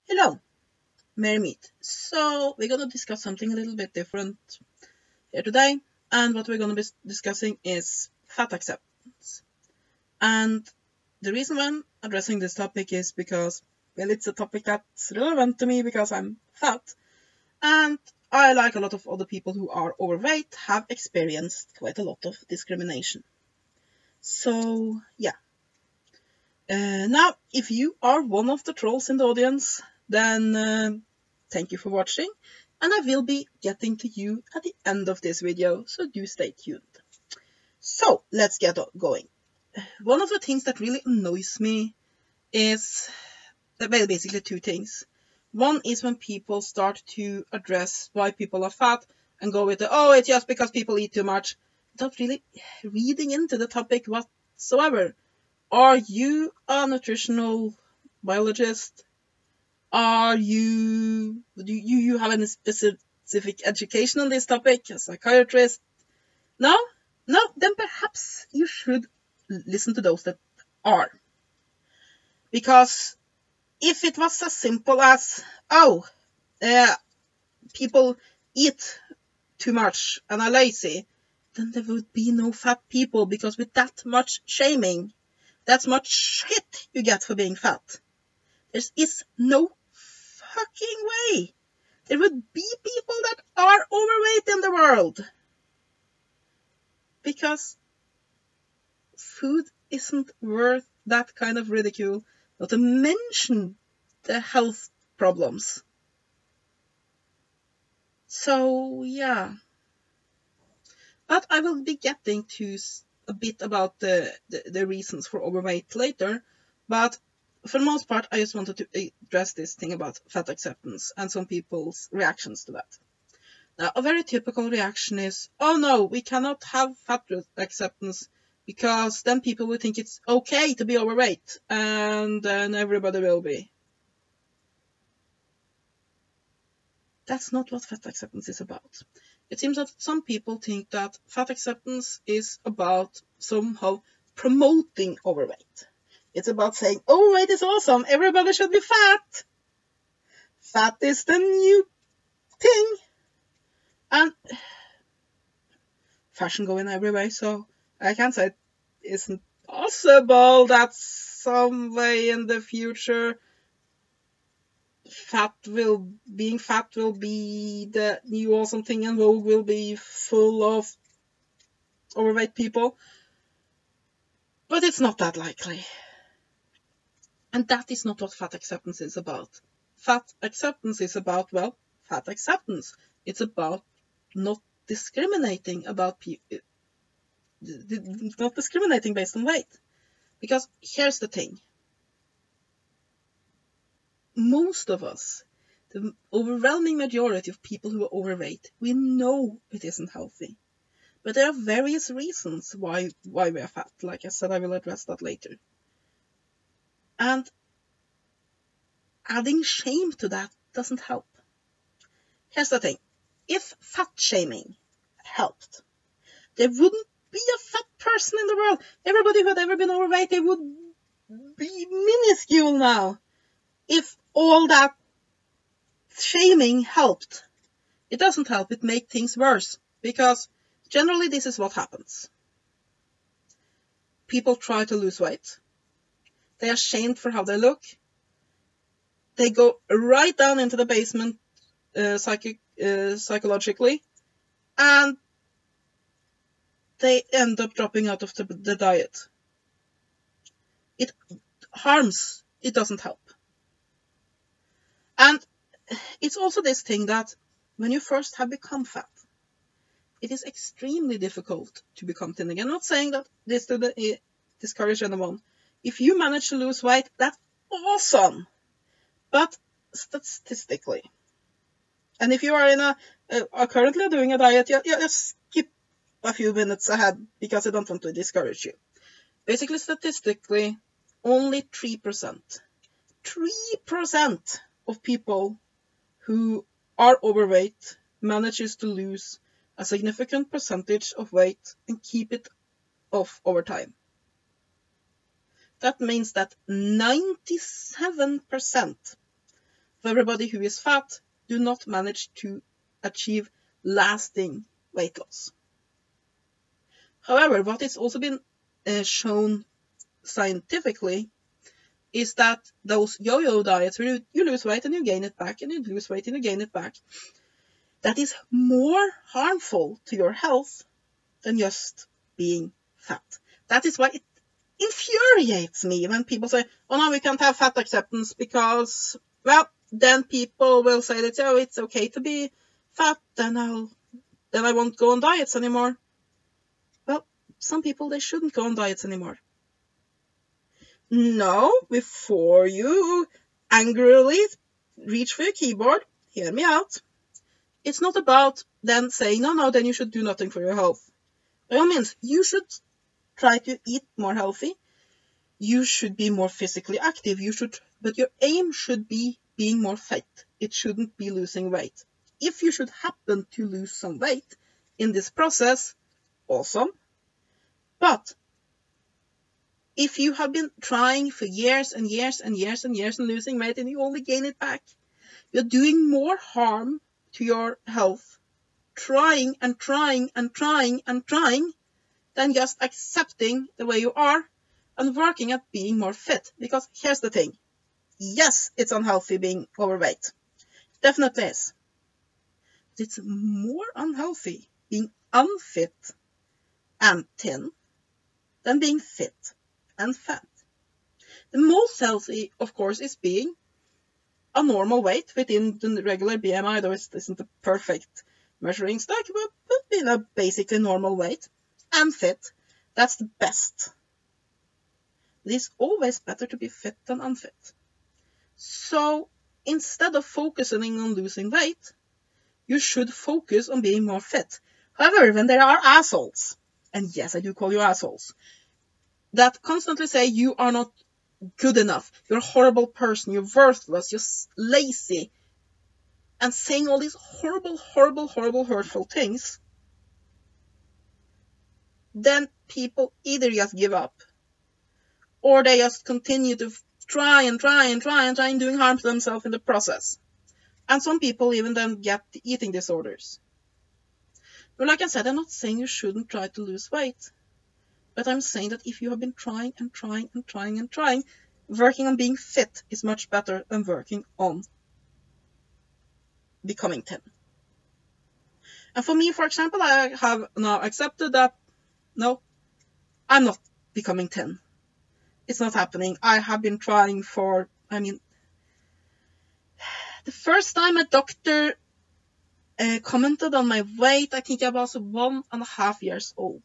Hello, Merry Meet. So we're going to discuss something a little bit different here today, and what we're going to be discussing is fat acceptance. And the reason why I'm addressing this topic is because, well, it's a topic that's relevant to me because I'm fat, and I, like a lot of other people who are overweight, have experienced quite a lot of discrimination. So, yeah. Now, if you are one of the trolls in the audience, then thank you for watching, and I will be getting to you at the end of this video, so do stay tuned. So, let's get going. One of the things that really annoys me is, well, basically two things. One is when people start to address why people are fat and go with the, oh, it's just because people eat too much, without really reading into the topic whatsoever. Are you a nutritional biologist? Do you have any specific education on this topic? A psychiatrist? No? No? Then perhaps you should listen to those that are. Because if it was as simple as, people eat too much and are lazy, then there would be no fat people, because with that much shaming, that's much shit you get for being fat. There is no fucking way there would be people that are overweight in the world. Because food isn't worth that kind of ridicule, not to mention the health problems. So, yeah. But I will be getting to a bit about the reasons for overweight later, but for the most part, I just wanted to address this thing about fat acceptance and some people's reactions to that. Now, a very typical reaction is, oh no, we cannot have fat acceptance because then people will think it's okay to be overweight, and then everybody will be. That's not what fat acceptance is about. It seems that some people think that fat acceptance is about somehow promoting overweight. It's about saying, overweight is awesome, everybody should be fat. Fat is the new thing. And fashion going every way, so I can't say it isn't possible that some way in the future being fat will be the new awesome thing, and Vogue will be full of overweight people. But it's not that likely. And that is not what fat acceptance is about. Fat acceptance is about, well, fat acceptance. It's about not discriminating about people, not discriminating based on weight. Because here's the thing. Most of us, the overwhelming majority of people who are overweight, we know it isn't healthy. But there are various reasons why we are fat. Like I said, I will address that later. And adding shame to that doesn't help. Here's the thing. If fat shaming helped, there wouldn't be a fat person in the world. Everybody who had ever been overweight, they would be minuscule now. If all that shaming helped, it doesn't help, it makes things worse. Because generally this is what happens. People try to lose weight. They are shamed for how they look. They go right down into the basement psychologically, and they end up dropping out of the diet. It harms, it doesn't help. And it's also this thing that when you first have become fat, it is extremely difficult to become thin again. I'm not saying that this to discourage anyone. If you manage to lose weight, that's awesome. But statistically, and if you are are currently doing a diet, just skip a few minutes ahead, because I don't want to discourage you. Basically, statistically, only 3% of people who are overweight manages to lose a significant percentage of weight and keep it off over time. That means that 97% everybody who is fat do not manage to achieve lasting weight loss. However, what has also been shown scientifically is that those yo-yo diets where you lose weight and you gain it back, and you lose weight and you gain it back, that is more harmful to your health than just being fat. That is why it infuriates me when people say, oh no, we can't have fat acceptance because, well, then people will say that, oh, it's okay to be fat, then I won't go on diets anymore. Well, some people, they shouldn't go on diets anymore. No, before you angrily reach for your keyboard, hear me out. It's not about then saying, no, then you should do nothing for your health. By all means, you should try to eat more healthy. You should be more physically active. But your aim should be being more fit. It shouldn't be losing weight. If you should happen to lose some weight in this process, awesome. But if you have been trying for years and years and years and years and losing weight and you only gain it back, you're doing more harm to your health, trying and trying and trying and trying, than just accepting the way you are and working at being more fit. Because here's the thing. Yes, it's unhealthy being overweight. Definitely is. But it's more unhealthy being unfit and thin than being fit and fat. The most healthy, of course, is being a normal weight within the regular BMI, though it isn't the perfect measuring stick, but being a basically normal weight and fit. That's the best. It is always better to be fit than unfit. So instead of focusing on losing weight, you should focus on being more fit. However, when there are assholes, and yes, I do call you assholes, that constantly say you are not good enough, you're a horrible person, you're worthless, you're lazy, and saying all these horrible, horrible, horrible, hurtful things, then people either just give up, or they just continue to try and doing harm to themselves in the process. And some people even then get eating disorders. But like I said, I'm not saying you shouldn't try to lose weight. But I'm saying that if you have been trying and trying and trying and trying, working on being fit is much better than working on becoming thin. And for me, for example, I have now accepted that, no, I'm not becoming thin. It's not happening. I have been trying for, the first time a doctor commented on my weight, I think I was 1.5 years old.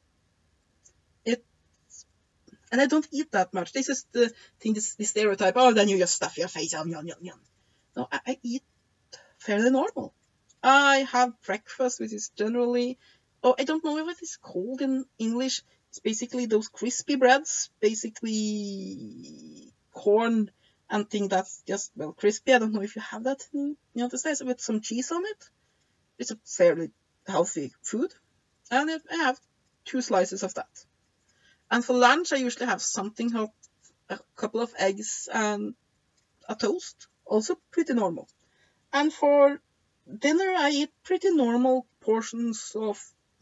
And I don't eat that much. This is the thing, the stereotype. Oh, then you just stuff your face. Yum. No, I eat fairly normal. I have breakfast, which is generally, I don't know what it's called in English. It's basically those crispy breads, basically corn and thing that's just, well, crispy. I don't know if you have that in the United States, with some cheese on it. It's a fairly healthy food. And I have 2 slices of that. And for lunch, I usually have something hot, a couple of eggs and a toast. Also pretty normal. And for dinner, I eat pretty normal portions of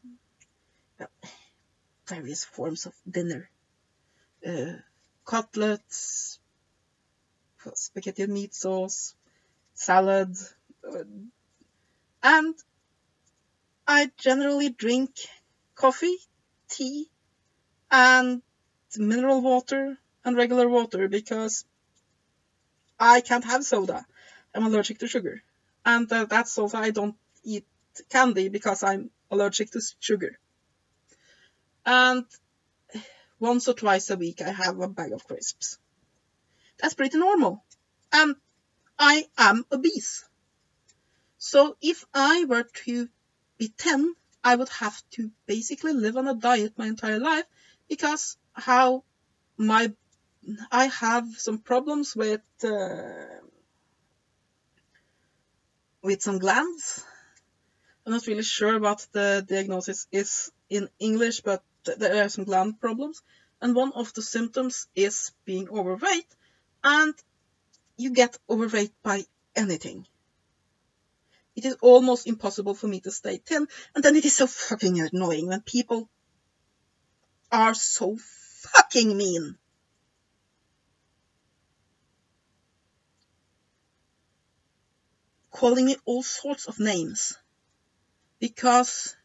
various forms of dinner. Cutlets, spaghetti and meat sauce, salad. And I generally drink coffee, tea, and mineral water and regular water because I can't have soda. I'm allergic to sugar. And that's also, I don't eat candy because I'm allergic to sugar. And once or twice a week I have a bag of crisps. That's pretty normal. And I am obese. So if I were to be 10, I would have to basically live on a diet my entire life, because I have some problems with some glands. I'm not really sure what the diagnosis is in English, but there are some gland problems. And one of the symptoms is being overweight. And you get overweight by anything. It is almost impossible for me to stay thin, and then it is so fucking annoying when people are so fucking mean. Calling me all sorts of names because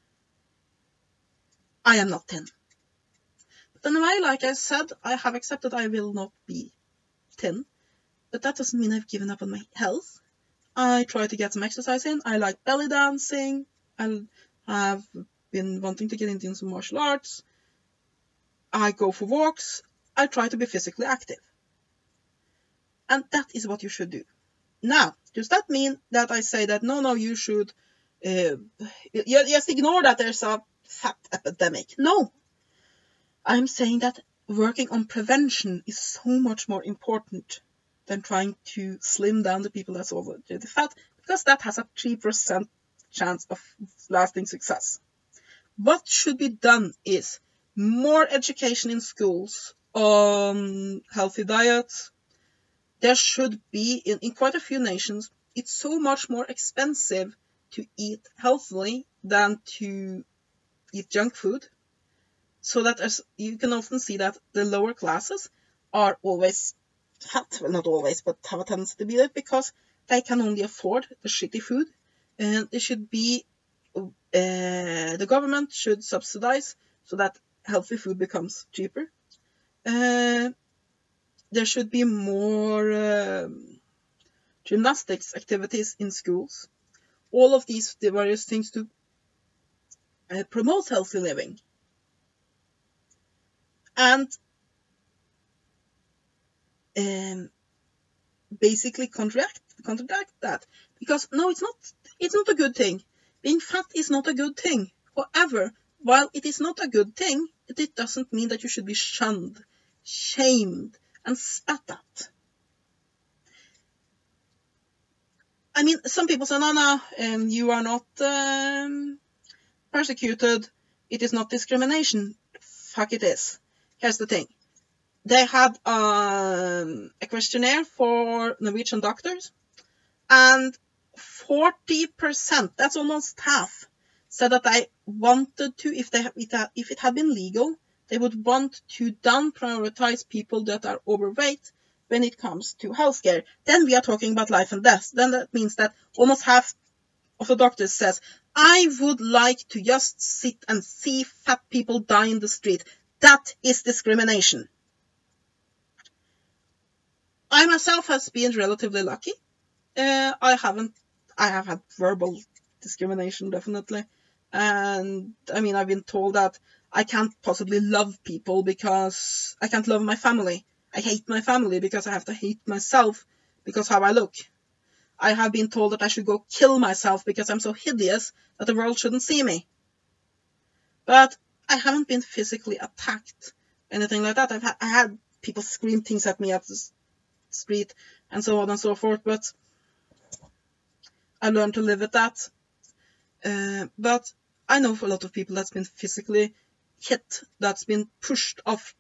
I am not thin. But anyway, like I said, I have accepted I will not be thin, but that doesn't mean I've given up on my health. I try to get some exercise in. I like belly dancing. I have been wanting to get into some martial arts. I go for walks. I try to be physically active. And that is what you should do. Now, does that mean that I say that, no, you should just ignore that there's a fat epidemic? No. I'm saying that working on prevention is so much more important than trying to slim down the people that's already fat, because that has a 3% chance of lasting success. What should be done is more education in schools on healthy diets. There should be, in quite a few nations, it's so much more expensive to eat healthily than to eat junk food. So that as you can often see that the lower classes are always fat, well not always, but have a tendency to be that because they can only afford the shitty food. And it should be, the government should subsidize so that healthy food becomes cheaper. There should be more gymnastics activities in schools. All of these various things to promote healthy living. And basically contradict that. Because no, it's not a good thing. Being fat is not a good thing. However, while it is not a good thing, it doesn't mean that you should be shunned, shamed, and spat at. I mean, some people say, no, you are not persecuted. It is not discrimination. Fuck, it is. Here's the thing. They had a questionnaire for Norwegian doctors, and 40%, that's almost half, said that they wanted to, if it had been legal, they would want to down-prioritize people that are overweight when it comes to healthcare. Then we are talking about life and death. Then that means that almost half of the doctors says, I would like to just sit and see fat people die in the street. That is discrimination. I myself has been relatively lucky. I have had verbal discrimination, definitely. And I mean, I've been told that I can't possibly love people because I can't love my family. I hate my family because I have to hate myself because how I look. I have been told that I should go kill myself because I'm so hideous that the world shouldn't see me. But I haven't been physically attacked, anything like that. I had people scream things at me at the street and so on and so forth, but I learned to live with that. But I know for a lot of people that's been physically hit, that's been pushed off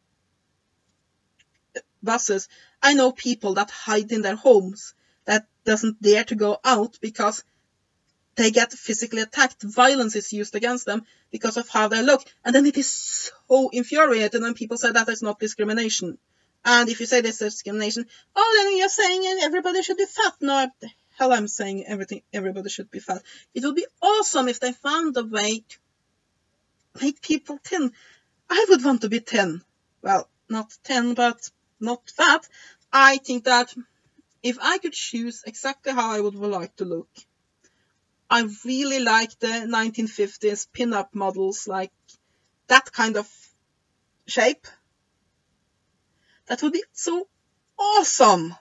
buses. I know people that hide in their homes, that doesn't dare to go out because they get physically attacked. Violence is used against them because of how they look. And then it is so infuriating when people say that is not discrimination. And if you say this is discrimination, oh, then you're saying everybody should be fat. No, the hell I'm saying everybody should be fat. It would be awesome if they found a way to make people thin. I would want to be thin. Well, not thin, but not fat. I think that if I could choose exactly how I would like to look, I really like the 1950s pin-up models, like that kind of shape. That would be so awesome.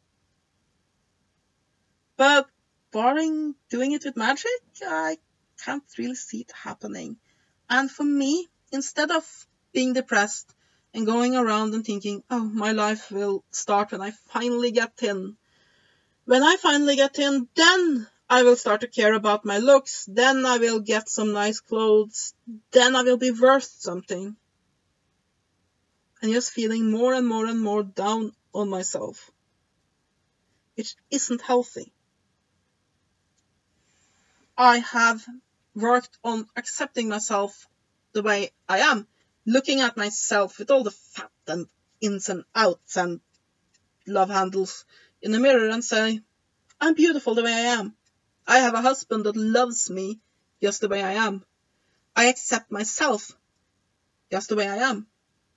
But barring doing it with magic, I can't really see it happening. And for me, instead of being depressed and going around and thinking, oh, my life will start when I finally get thin. When I finally get thin, then I will start to care about my looks. Then I will get some nice clothes. Then I will be worth something. And just feeling more and more and more down on myself. which isn't healthy. I have worked on accepting myself the way I am, looking at myself with all the fat and ins and outs and love handles in the mirror and say, I'm beautiful the way I am. I have a husband that loves me just the way I am. I accept myself just the way I am.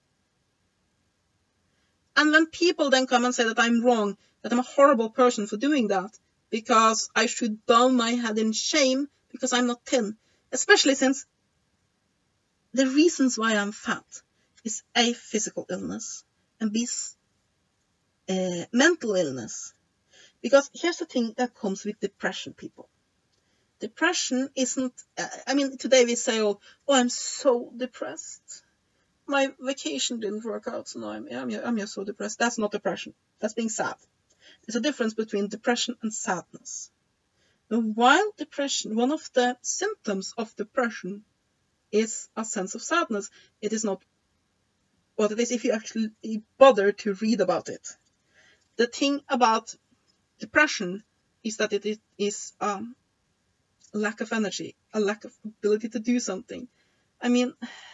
And when people then come and say that I'm wrong, that I'm a horrible person for doing that, because I should bow my head in shame because I'm not thin, especially since the reasons why I'm fat is A, physical illness, and B, mental illness. Because here's the thing that comes with depression, people. Depression isn't, today we say, oh, I'm so depressed. My vacation didn't work out, so now I'm just so depressed. That's not depression. That's being sad. There's a difference between depression and sadness. Now, while depression, one of the symptoms of depression is a sense of sadness, it is not what it is if you actually bother to read about it. The thing about depression is that it is a lack of energy, a lack of ability to do something. Have you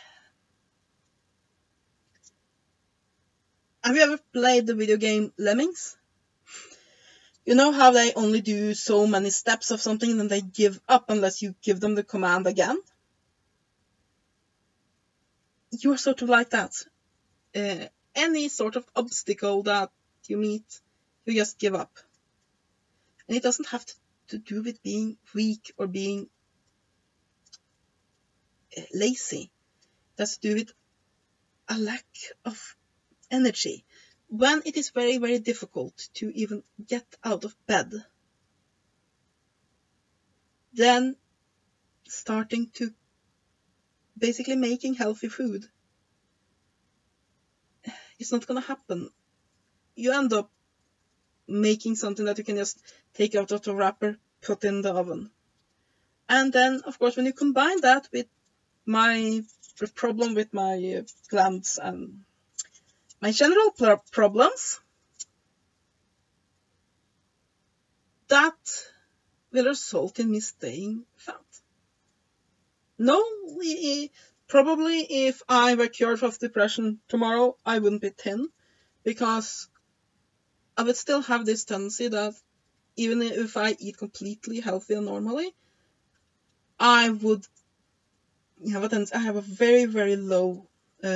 ever played the video game Lemmings? You know how they only do so many steps of something and then they give up unless you give them the command again? You're sort of like that. Any sort of obstacle that you meet, you just give up. And it doesn't have to do with being weak or being lazy. It has to do with a lack of energy. When it is very, very difficult to even get out of bed, then starting to basically making healthy food, it's not going to happen. You end up making something that you can just take out of the wrapper, put in the oven. And then, of course, when you combine that with my problem with my glands and my general problems, that will result in me staying fat. No, probably if I were cured of depression tomorrow, I wouldn't be thin, because I would still have this tendency that even if I eat completely healthy and normally, I would have a tendency, I have a very, very low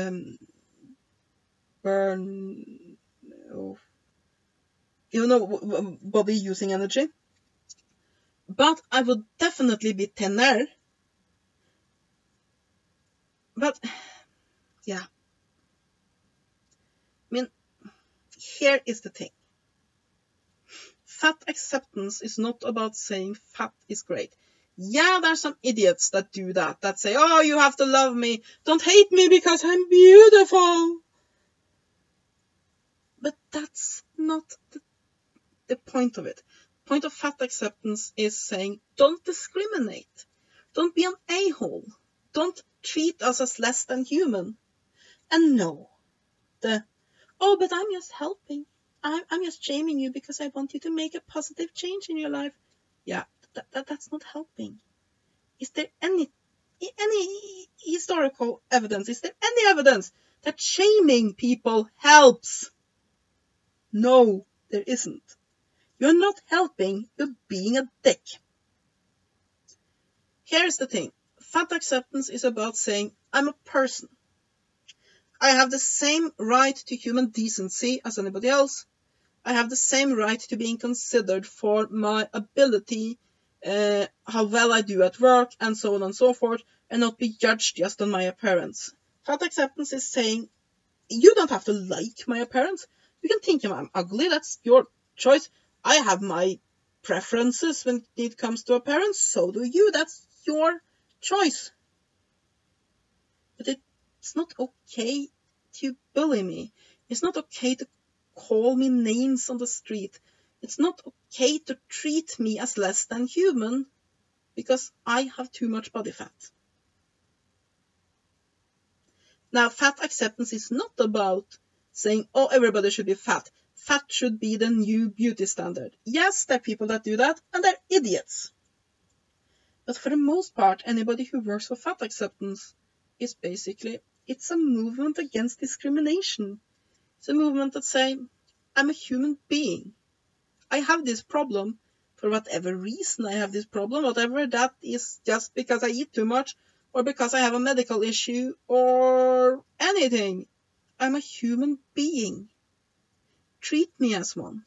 body using energy. But I would definitely be thinner. But, yeah. Here is the thing. Fat acceptance is not about saying fat is great. Yeah, there's some idiots that do that say, oh, you have to love me. Don't hate me because I'm beautiful. But that's not the point of it. The point of fat acceptance is saying, don't discriminate. Don't be an a-hole. Don't treat us as less than human. And no, but I'm just helping. I'm just shaming you because I want you to make a positive change in your life. Yeah, that's not helping. Is there any historical evidence? Is there any evidence that shaming people helps? No, there isn't. You're not helping, you're being a dick. Here's the thing. Fat acceptance is about saying, I'm a person. I have the same right to human decency as anybody else. I have the same right to being considered for my ability, how well I do at work, and so on and so forth, and not be judged just on my appearance. Fat acceptance is saying, you don't have to like my appearance. You can think I'm ugly, that's your choice. I have my preferences when it comes to appearance, so do you. That's your choice. But it's not okay to bully me. It's not okay to call me names on the street. It's not okay to treat me as less than human because I have too much body fat. Now, fat acceptance is not about saying, oh, everybody should be fat. fat should be the new beauty standard. Yes, there are people that do that, and they're idiots. But for the most part, anybody who works for fat acceptance is basically, it's a movement against discrimination. It's a movement that says, I'm a human being. I have this problem for whatever reason I have this problem, whatever that is, just because I eat too much, or because I have a medical issue, or anything. I'm a human being. Treat me as one.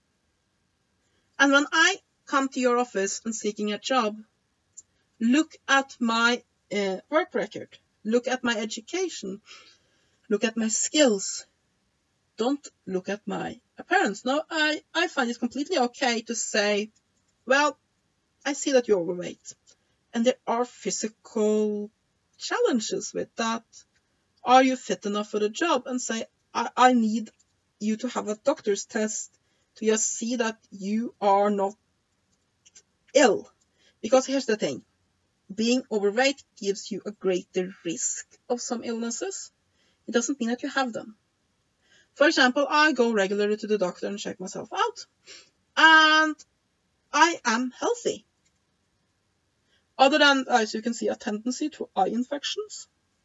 And when I come to your office and seeking a job, look at my work record. Look at my education. Look at my skills. Don't look at my appearance. No, I find it completely okay to say, well, I see that you're overweight. And there are physical challenges with that. Are you fit enough for the job? And say, I need you to have a doctor's test to just see that you are not ill. Because here's the thing. Being overweight gives you a greater risk of some illnesses. It doesn't mean that you have them. For example, I go regularly to the doctor and check myself out. And I am healthy. Other than, as you can see, a tendency to eye infections.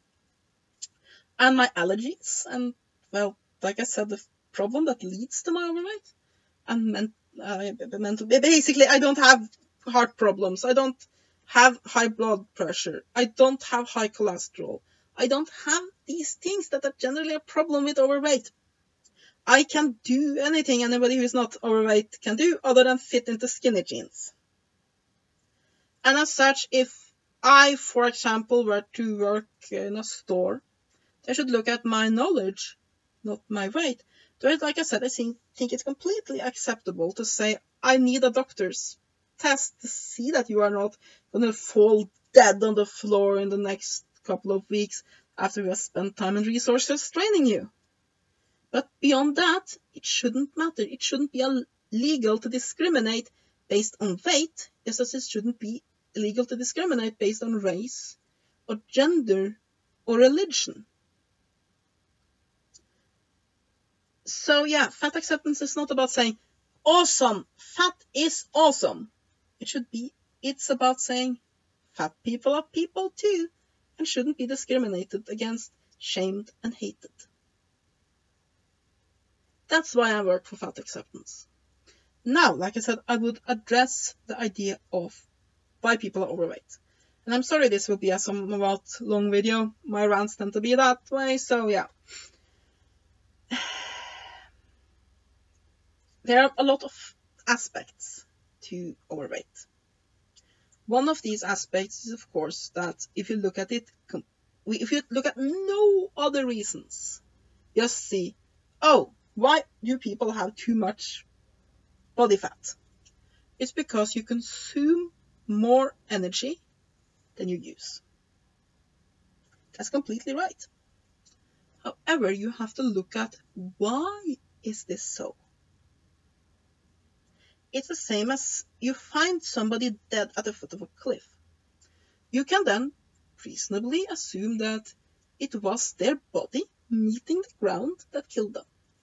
And my allergies. And, well, like I said, the problem that leads to my overweight. And basically, I don't have heart problems. I don't have high blood pressure. I don't have high cholesterol. I don't have these things that are generally a problem with overweight. I can do anything anybody who is not overweight can do other than fit into skinny jeans. And as such, if I, for example, were to work in a store, they should look at my knowledge, not my weight. So, like I said, I think it's completely acceptable to say, I need a doctor's test to see that you are not going to fall dead on the floor in the next couple of weeks after we have spent time and resources training you. But beyond that, it shouldn't matter. It shouldn't be illegal to discriminate based on weight, just as it shouldn't be illegal to discriminate based on race or gender or religion. So yeah, fat acceptance is not about saying, awesome, fat is awesome. It's about saying, fat people are people too, and shouldn't be discriminated against, shamed, and hated. That's why I work for fat acceptance. Now, like I said, I would address the idea of why people are overweight. And I'm sorry this will be a somewhat long video. My rants tend to be that way, so yeah. There are a lot of aspects to overweight. One of these aspects is, of course, that if you look at it, if you look at no other reasons, just see, oh, why do people have too much body fat? It's because you consume more energy than you use. That's completely right. However, you have to look at why is this so? It's the same as you find somebody dead at the foot of a cliff. You can then reasonably assume that it was their body meeting the ground that killed them.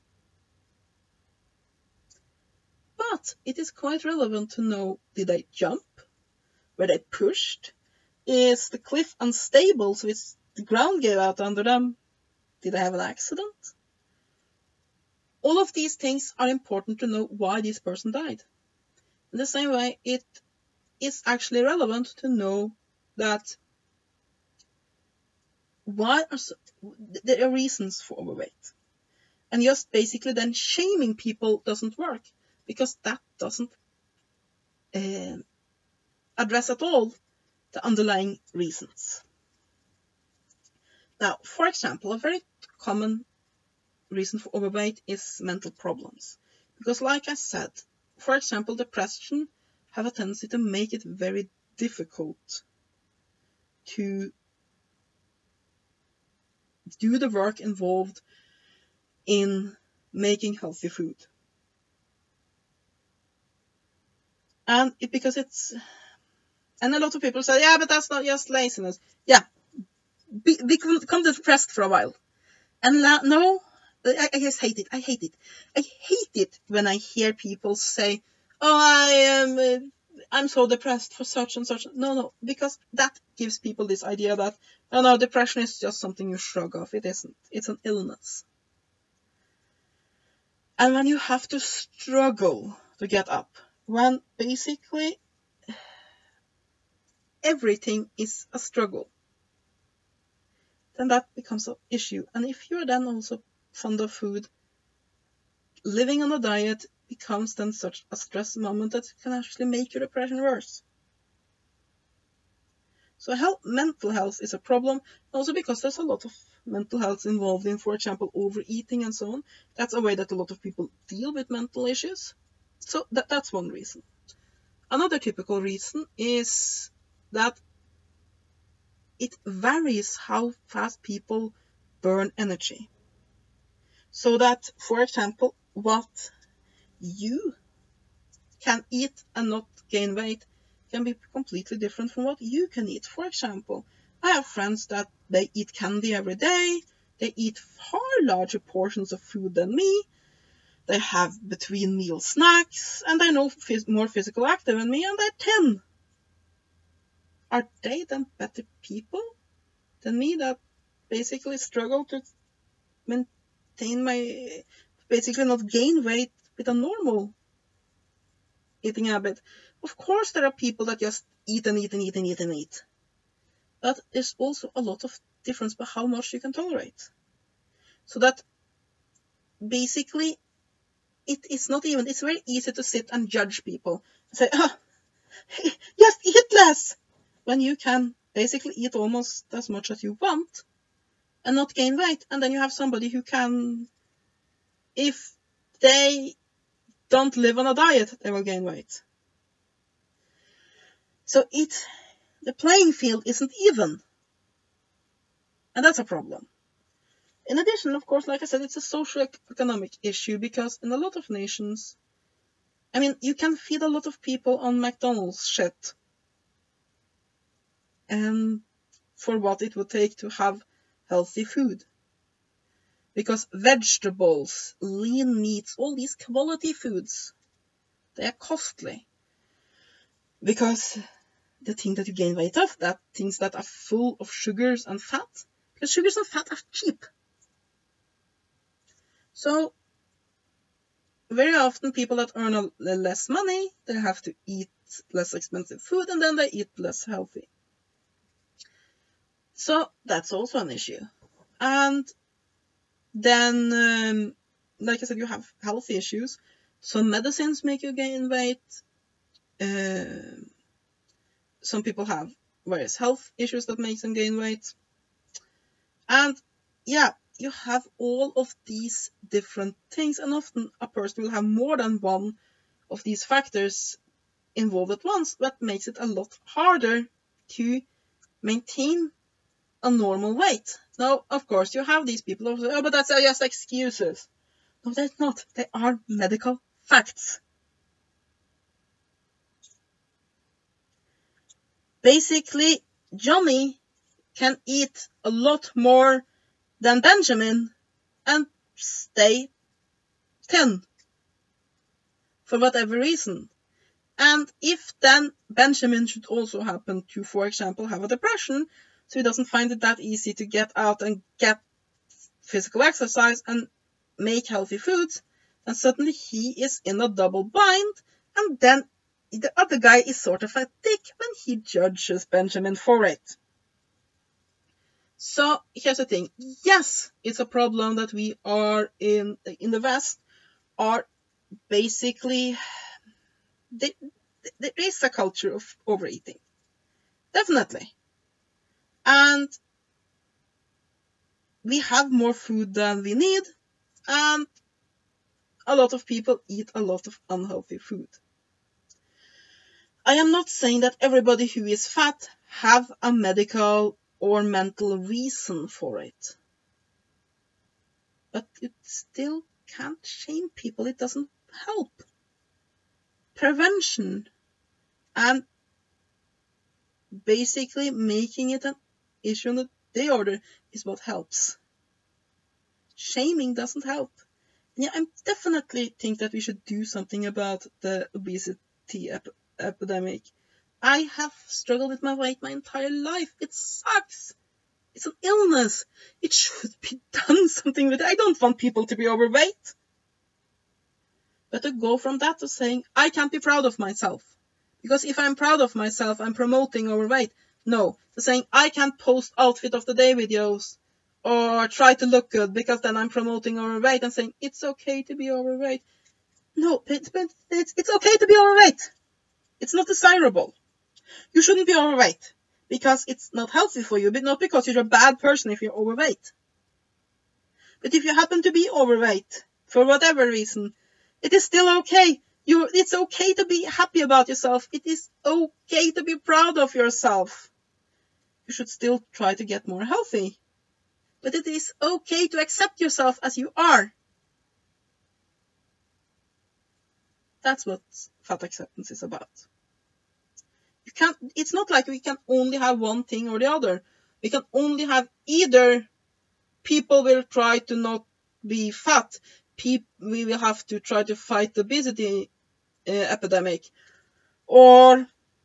But it is quite relevant to know, did they jump? Were they pushed? Is the cliff unstable so the ground gave out under them? Did they have an accident? All of these things are important to know why this person died. In the same way, it is actually relevant to know that there are reasons for overweight. And just basically then shaming people doesn't work, because that doesn't address at all the underlying reasons. Now, for example, a very common reason for overweight is mental problems. Because like I said, for example, depression have a tendency to make it very difficult to do the work involved in making healthy food. And and a lot of people say, yeah, but that's not just laziness. Yeah, become depressed for a while. And no, I just hate it. I hate it. I hate it when I hear people say, "Oh, I'm so depressed for such and such." No, because that gives people this idea that, oh no, depression is just something you shrug off. It isn't. It's an illness. And when you have to struggle to get up, when basically everything is a struggle, then that becomes an issue. And if you're then also fond of food, living on a diet becomes then such a stress moment that it can actually make your depression worse. So mental health is a problem, also because there's a lot of mental health involved in, for example, overeating and so on. That's a way that a lot of people deal with mental issues. So that's one reason. Another typical reason is that it varies how fast people burn energy. So that, for example, what you can eat and not gain weight can be completely different from what you can eat. For example, I have friends that they eat candy every day, they eat far larger portions of food than me, they have between meal snacks, and they're more physical active than me, and they're 10. Are they then better people than me that basically struggle to maintain basically not gain weight with a normal eating habit? Of course there are people that just eat and eat and eat and eat and eat. But there's also a lot of difference by how much you can tolerate. So that basically it's very easy to sit and judge people and say, just eat less, when you can basically eat almost as much as you want and not gain weight. And then you have somebody who can, if they don't live on a diet, they will gain weight. So the playing field isn't even. And that's a problem. In addition, of course, like I said, it's a socio-economic issue, because in a lot of nations, you can feed a lot of people on McDonald's shit. And for what it would take to have healthy food. Because vegetables, lean meats, all these quality foods, they are costly. Because the thing that you gain weight of, things that are full of sugars and fat, because sugars and fat are cheap. So very often people that earn less money, they have to eat less expensive food, and then they eat less healthy. So that's also an issue. And then, like I said, you have health issues. Some medicines make you gain weight. Some people have various health issues that make them gain weight. And yeah, you have all of these different things, and often a person will have more than one of these factors involved at once. That makes it a lot harder to maintain a normal weight. Now, of course, you have these people who say, oh, but that's just excuses. No, that's not. They are medical facts. Basically, Johnny can eat a lot more than Benjamin and stay thin for whatever reason. And if then Benjamin should also happen to, for example, have a depression, so he doesn't find it that easy to get out and get physical exercise and make healthy foods, then suddenly he is in a double bind, and then the other guy is sort of a dick when he judges Benjamin for it. So here's the thing. Yes, it's a problem that we are in the West are basically, there is a culture of overeating. Definitely. And we have more food than we need, and a lot of people eat a lot of unhealthy food. I am not saying that everybody who is fat have a medical or mental reason for it. But it still can't shame people. It doesn't help. Prevention and basically making it an issue on the day order is what helps. shaming doesn't help. And yeah, I definitely think that we should do something about the obesity epidemic. I have struggled with my weight my entire life. It sucks. It's an illness. It should be done something with it. I don't want people to be overweight. But to go from that to saying, I can't be proud of myself. Because if I'm proud of myself, I'm promoting overweight. No. To saying, I can't post outfit of the day videos or try to look good because then I'm promoting overweight and saying, it's okay to be overweight. No, it's okay to be overweight. It's not desirable. You shouldn't be overweight because it's not healthy for you, but not because you're a bad person if you're overweight. But if you happen to be overweight, for whatever reason, it is still okay. It's okay to be happy about yourself. It is okay to be proud of yourself. You should still try to get more healthy. But it is okay to accept yourself as you are. That's what fat acceptance is about. It's not like we can only have one thing or the other. We can only have either people will try to not be fat. We will have to try to fight the obesity epidemic. Or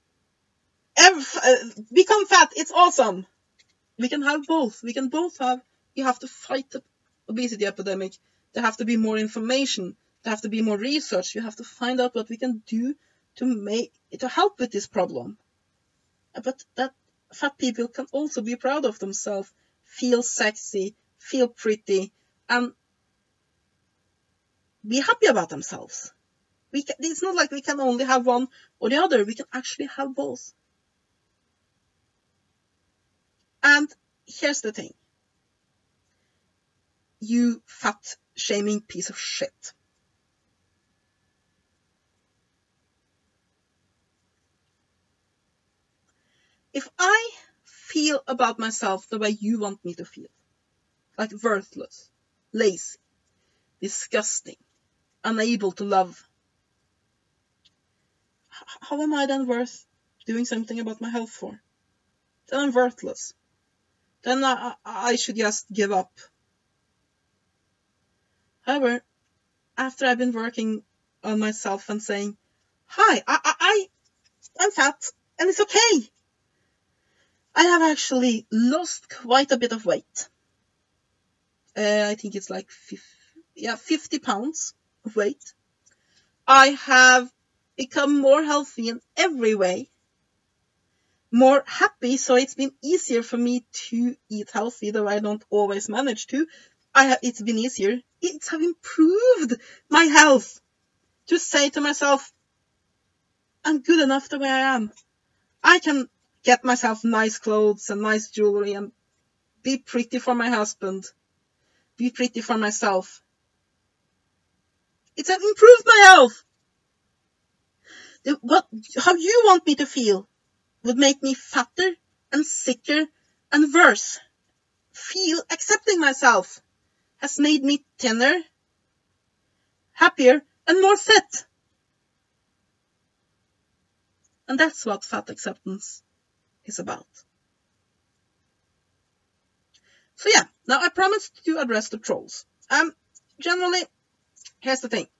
become fat. It's awesome. We can have both. We can both have. You have to fight the obesity epidemic. There have to be more information. There have to be more research. You have to find out what we can do to help with this problem. But that fat people can also be proud of themselves, feel sexy, feel pretty, and be happy about themselves. It's not like we can only have one or the other. We can actually have both. And here's the thing. You fat shaming piece of shit. If I feel about myself the way you want me to feel, like worthless, lazy, disgusting, unable to love, how am I then worth doing something about my health for? Then I'm worthless. Then I should just give up. However, after I've been working on myself and saying, hi, I'm fat and it's okay. I have actually lost quite a bit of weight. I think it's like 50 pounds of weight. I have become more healthy in every way. More happy, so it's been easier for me to eat healthy, though I don't always manage to. It's been easier. It's have improved my health to say to myself, I'm good enough the way I am. I can get myself nice clothes and nice jewelry and be pretty for my husband. Be pretty for myself. It's improved my health. How you want me to feel would make me fatter and sicker and worse. Feel accepting myself has made me thinner, happier, and more fit. And that's what fat acceptance is about. So yeah, now I promised to address the trolls. Generally, here's the thing.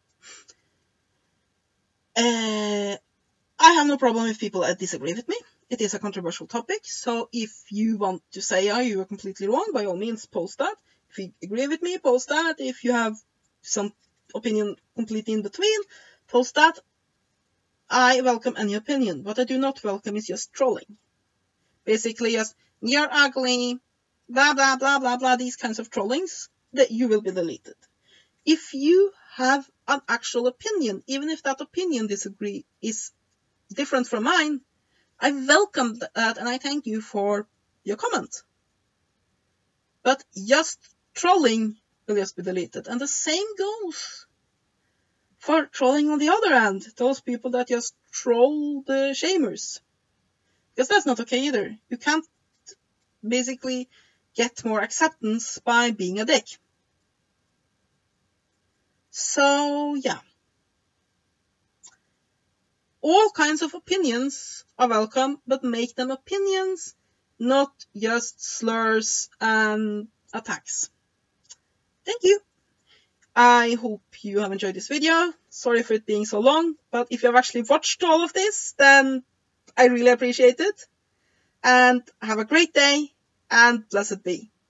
I have no problem if people disagree with me. It is a controversial topic, so if you want to say, you are completely wrong, by all means, post that. If you agree with me, post that. If you have some opinion completely in between, post that. I welcome any opinion. What I do not welcome is just trolling. Basically, just, you're ugly, blah, blah, blah, blah, blah, these kinds of trollings, that you will be deleted. If you have an actual opinion, even if that opinion is different from mine, I welcome that and I thank you for your comment. But just trolling will just be deleted. And the same goes for trolling on the other end. Those people that just troll the shamers. Because that's not okay either. You can't basically get more acceptance by being a dick. So, yeah. All kinds of opinions are welcome, but make them opinions, not just slurs and attacks. Thank you. I hope you have enjoyed this video. Sorry for it being so long, but if you have actually watched all of this, then I really appreciate it. And have a great day, and blessed be.